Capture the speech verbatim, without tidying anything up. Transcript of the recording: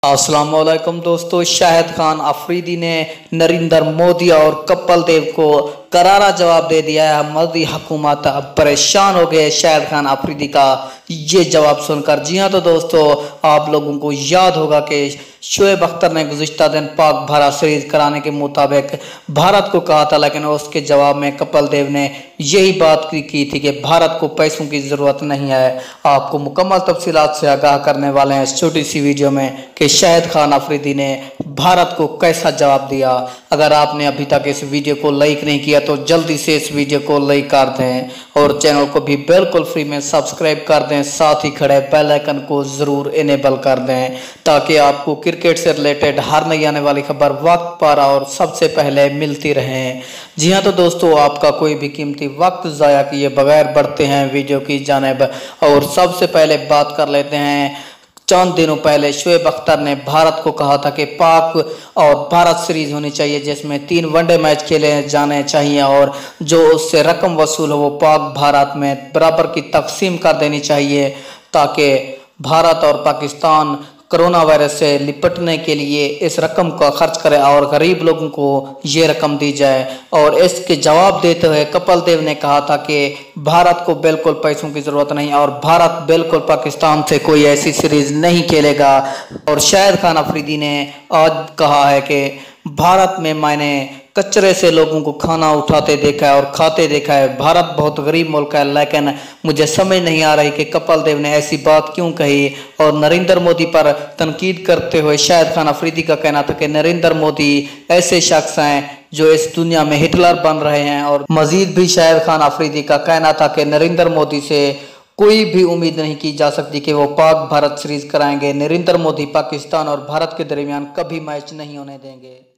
अस्सलाम वालेकुम दोस्तों। शाहिद खान अफरीदी ने नरेंद्र मोदी और कपिल देव को करारा जवाब दे दिया है। मोदी हुकूमत अब परेशान हो गए शाहिद खान अफरीदी का ये जवाब सुनकर। जी हाँ तो दोस्तों, आप लोगों को याद होगा कि शोएब अख्तर ने गुज़िश्ता दिन पाक भारत सीरीज कराने के मुताबिक भारत को कहा था, लेकिन उसके जवाब में कपिल देव ने यही बात की थी कि भारत को पैसों की ज़रूरत नहीं है। आपको मुकम्मल तफसीलात से आगाह करने वाले हैं इस छोटी सी वीडियो में कि शाहिद खान अफरीदी ने भारत को कैसा जवाब दिया। अगर आपने अभी तक इस वीडियो को लाइक नहीं किया तो जल्दी से इस वीडियो को लाइक कर दें और चैनल को भी बिल्कुल फ्री में सब्सक्राइब कर दें। साथ ही खड़े बेल आइकन को ज़रूर इनेबल कर दें ताकि आपको क्रिकेट से रिलेटेड हर नई आने वाली खबर वक्त पर और सबसे पहले मिलती रहे। जी हाँ तो दोस्तों, आपका कोई भी कीमती वक्त ज़ाया किए बगैर बढ़ते हैं वीडियो की जानिब और सबसे पहले बात कर लेते हैं। चंद दिनों पहले शोएब अख्तर ने भारत को कहा था कि पाक और भारत सीरीज होनी चाहिए जिसमें तीन वनडे मैच खेले जाने चाहिए और जो उससे रकम वसूल हो वो पाक भारत में बराबर की तकसीम कर देनी चाहिए ताकि भारत और पाकिस्तान कोरोना वायरस से निपटने के लिए इस रकम का खर्च करें और गरीब लोगों को ये रकम दी जाए। और इसके जवाब देते हुए कपिल देव ने कहा था कि भारत को बिल्कुल पैसों की ज़रूरत नहीं और भारत बिल्कुल पाकिस्तान से कोई ऐसी सीरीज़ नहीं खेलेगा। और शाहिद खान अफरीदी ने आज कहा है कि भारत में मैंने कचरे से लोगों को खाना उठाते देखा है और खाते देखा है। भारत बहुत गरीब मुल्क है, लेकिन मुझे समझ नहीं आ रही कि कपिल देव ने ऐसी बात क्यों कही। और नरेंद्र मोदी पर तनकीद करते हुए शाहिद खान अफरीदी का कहना था कि नरेंद्र मोदी ऐसे शख्स हैं जो इस दुनिया में हिटलर बन रहे हैं। और मजीद भी शाहिद खान अफरीदी का कहना था कि नरेंद्र मोदी से कोई भी उम्मीद नहीं की जा सकती कि वो पाक भारत सीरीज कराएंगे। नरेंद्र मोदी पाकिस्तान और भारत के दरमियान कभी मैच नहीं होने देंगे।